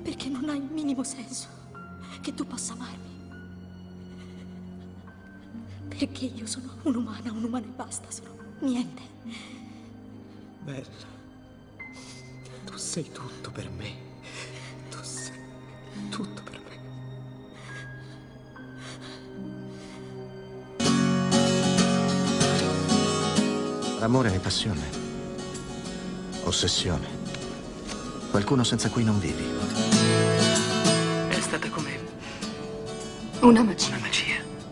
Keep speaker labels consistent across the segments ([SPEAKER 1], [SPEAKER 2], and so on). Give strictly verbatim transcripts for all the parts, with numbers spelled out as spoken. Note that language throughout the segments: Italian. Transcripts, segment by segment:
[SPEAKER 1] Perché non ha il minimo senso che tu possa amarmi. Perché io sono un'umana, un'umana e basta, sono niente.
[SPEAKER 2] Bella, tu sei tutto per me. Tu sei tutto per me.
[SPEAKER 3] L'amore è passione, ossessione, qualcuno senza cui non vivi.
[SPEAKER 2] È stata come
[SPEAKER 1] Una magia.
[SPEAKER 2] una magia.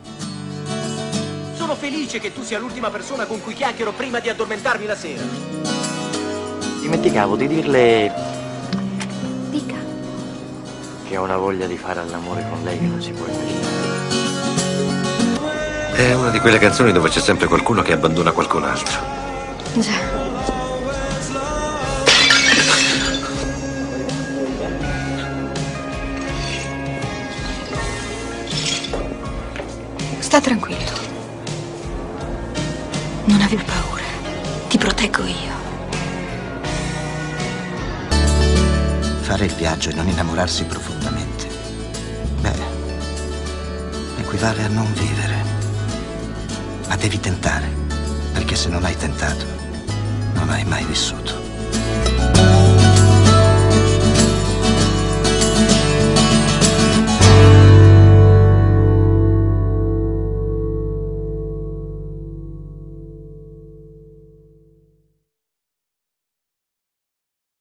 [SPEAKER 2] Sono felice che tu sia l'ultima persona con cui chiacchiero prima di addormentarmi la sera.
[SPEAKER 4] Dimenticavo di dirle
[SPEAKER 1] Dica.
[SPEAKER 4] che ho una voglia di fare all'amore con lei che non si può immaginare.
[SPEAKER 5] È una di quelle canzoni dove c'è sempre qualcuno che abbandona qualcun altro.
[SPEAKER 1] Già. Sta tranquillo. Non aver paura. Ti proteggo io.
[SPEAKER 3] Fare il viaggio e non innamorarsi profondamente, beh, equivale a non vivere. Ma devi tentare, perché se non hai tentato, non hai mai vissuto.